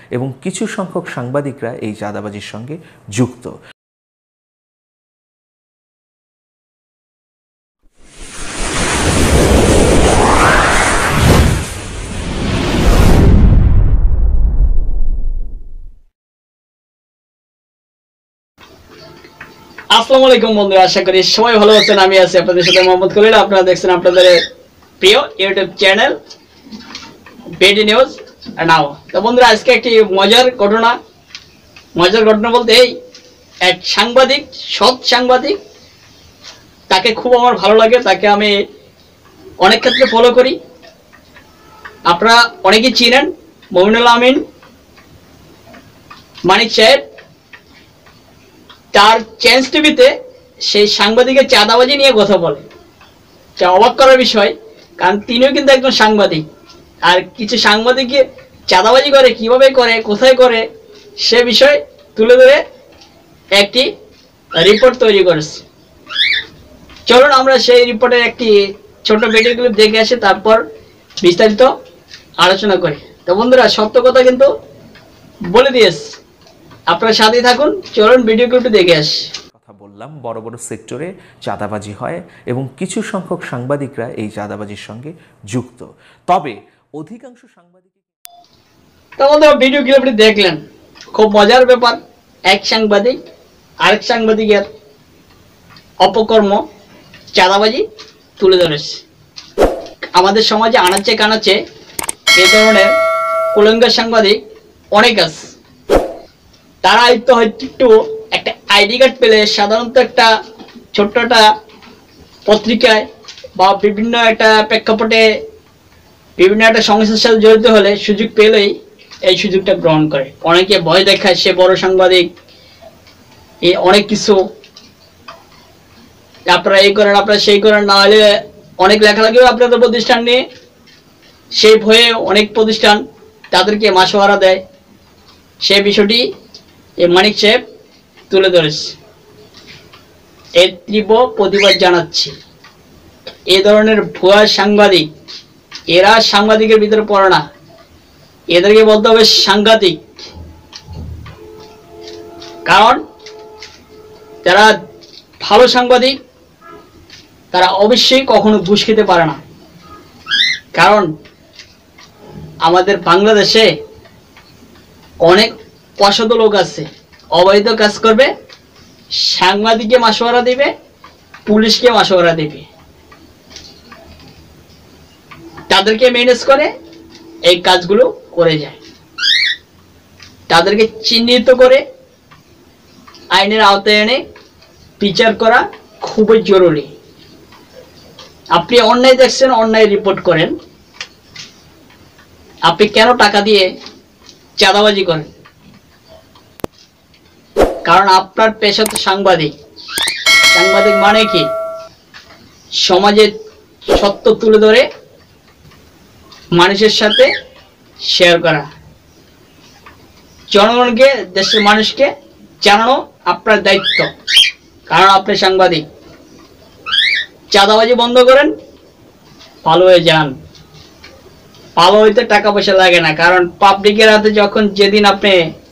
এবং কিছু সংখ্যক সাংবাদিকরা এই চাঁদাবাজির সঙ্গে যুক্ত। আসসালামু আলাইকুম বন্ধুরা, আশা করি সবাই ভালো আছেন। আমি আছি আপনাদের সাথে মোহাম্মদ খলিল। আপনারা দেখছেন আপনাদের প্রিয় YouTube channel BD news now. তো বন্ধুরা, আজকে একটি মজার ঘটনা বলতে এই এক সাংবাদিক, সৎ সাংবাদিক, তাকে খুব আমার ভালো লাগে, তাকে আমি অনেক ক্ষেত্রে ফলো করি। আপনারা অনেকেই চিনেন মমিনুল আমিন মানিক সাহেব। তার চেঞ্জ টিভিতে সেই সাংবাদিকের চাঁদাবাজি নিয়ে কথা বলে, যা অবাক করার বিষয়, কারণ তিনিও কিন্তু একজন সাংবাদিক। আর কিছু সাংবাদিক চাঁদাবাজি করে, কিভাবে করে, কোথায় করে, সে বিষয় তুলে ধরে একটি রিপোর্ট তৈরি করেছে। চলুন আমরা সেই রিপোর্টের একটি ছোট ভিডিও ক্লিপ দেখে আসি, তারপর বিস্তারিত আলোচনা করি। তো বন্ধুরা, সত্য কথা কিন্তু বলে দিয়েছে, আপনারা সাথেই থাকুন। চলুন ভিডিও ক্লিপটি দেখে আসি। কথা বললাম, বড় বড় সেক্টরে চাঁদাবাজি হয় এবং কিছু সংখ্যক সাংবাদিকরা এই চাঁদাবাজির সঙ্গে যুক্ত। তবে অধিকাংশ সাংবাদিক, তো বন্ধুরা, ভিডিও ক্লিপটি দেখলেন, খুব মজার ব্যাপার। এক সাংবাদিক আরেক সাংবাদিকের অপকর্ম, চাঁদাবাজি তুলে ধরেছে। আমাদের সমাজে আনাচে কানাচে এ ধরনের কুলঙ্গার সাংবাদিক অনেক আছে। তারা হয়তো একটু একটা আইডি কার্ড পেলে, সাধারণত একটা ছোট্ট একটা পত্রিকায় বা বিভিন্ন একটা প্রেক্ষাপটে বিভিন্ন একটা সংস্থার সাথে জড়িত হলে সুযোগ পেলেই এই সুযোগটা গ্রহণ করে। অনেকে ভয় দেখায় সে বড় সাংবাদিক, এই অনেক কিছু, আপনারা এই করেন, আপনারা সেই করেন, না হলে অনেক লেখালেখিও আপনাদের প্রতিষ্ঠান নিয়ে, সেই ভয়ে অনেক প্রতিষ্ঠান তাদেরকে মাসোহারা দেয়। সে বিষয়টি এই মানিক সাহেব তুলে ধরেছে। এর তীব্র প্রতিবাদ জানাচ্ছি। এ ধরনের ভুয়া সাংবাদিক, এরা সাংবাদিকের ভিতরে পড়ে না, এদেরকে বলতে হবে সাংঘাতিক। কারণ যারা ভালো সাংবাদিক তারা অবশ্যই কখনো ঘুষ খেতে পারে না। কারণ আমাদের বাংলাদেশে অনেক অসাধু লোক আছে, অবৈধ কাজ করবে, সাংবাদিককে মাসোয়ারা দিবে, পুলিশকে মাসোয়ারা দিবে, তাদেরকে ম্যানেজ করে এই কাজগুলো করে যায়। তাদেরকে চিহ্নিত করে আইনের আওতায় এনে বিচার করা খুবই জরুরি। আপনি অন্যায় দেখছেন, অন্যায় রিপোর্ট করেন। আপনি কেন টাকা দিয়ে চাঁদাবাজি করেন? কারণ আপনার পেশা তো সাংবাদিক। সাংবাদিক মানে কি? সমাজের সত্য তুলে ধরে মানুষের সাথে শেয়ার করা, জনগণকে, দেশের মানুষকে জানানো আপনার দায়িত্ব। কারণ আপনি সাংবাদিক। চাঁদাবাজি বন্ধ করেন, ভালো হয়ে যান। ভালো হইতে টাকা পয়সা লাগে না। কারণ পাবলিকের হাতে যখন, যেদিন আপনি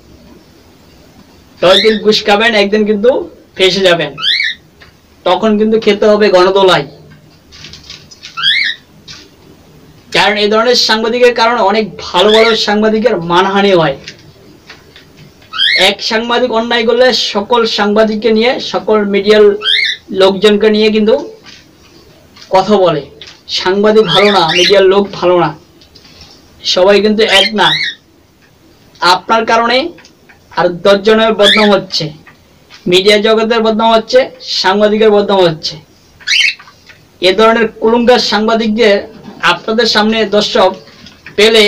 10 দিন ঘুষ খাবেন, একদিন কিন্তু ফেঁসে যাবেন। তখন কিন্তু খেতে হবে গণদোলাই। কারণ এই ধরনের সাংবাদিকের কারণে অনেক ভালো ভালো সাংবাদিকের মানহানি হয়। এক সাংবাদিক অন্যায় করলে সকল সাংবাদিককে নিয়ে, সকল মিডিয়ার লোকজনকে নিয়ে কিন্তু কথা বলে, সাংবাদিক ভালো না, মিডিয়ার লোক ভালো না। সবাই কিন্তু এক না। আপনার কারণে আর 10 জনের বদনাম হচ্ছে, মিডিয়া জগতের বদনাম হচ্ছে, সাংবাদিকের বদনাম হচ্ছে। এ ধরনের কুলঙ্গার সাংবাদিকদের আপনাদের সামনে দর্শক পেলে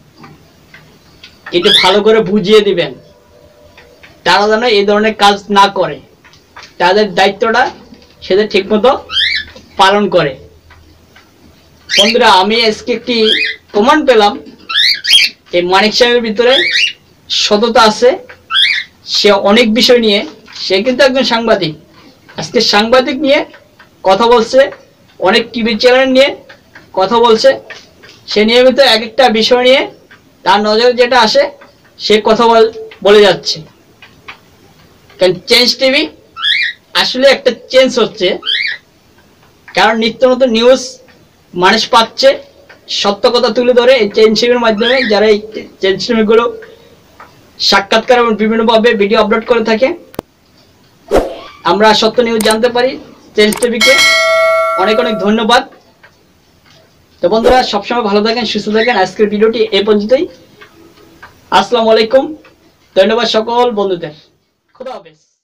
একটু ভালো করে বুঝিয়ে দিবেন, তারা যেন এই ধরনের কাজ না করে, তাদের দায়িত্বটা সেটা ঠিকমতো পালন করে। বন্ধুরা, আমি আজকে একটি প্রমাণ পেলাম এই মানিক সাহেবের ভিতরে সততা আছে। সে অনেক বিষয় নিয়ে, সে কিন্তু একজন সাংবাদিক, আজকে সাংবাদিক নিয়ে কথা বলছে, অনেক টিভি চ্যানেল নিয়ে কথা বলছে। সে নিয়মিত এক একটা বিষয় নিয়ে তার নজরে যেটা আসে সে কথা বলে যাচ্ছে। কারণ চেঞ্জ টিভি আসলে একটা চেঞ্জ হচ্ছে, কারণ নিত্য নতুন নিউজ মানুষ পাচ্ছে, সত্য কথা তুলে ধরে এই চেঞ্জ টিভির মাধ্যমে। যারা এই চেঞ্জ টিভিগুলো সাক্ষাৎকার এবং বিভিন্নভাবে ভিডিও আপলোড করে থাকে, আমরা সত্য নিউজ জানতে পারি চেঞ্জ টিভিকে। অনেক অনেক ধন্যবাদ। তো বন্ধুরা, সবসময় ভালো থাকেন, সুস্থ থাকেন। আজকের ভিডিওটি এই পর্যন্তই। আসসালামু আলাইকুম। ধন্যবাদ সকল বন্ধুদের। খুদা হাফেজ।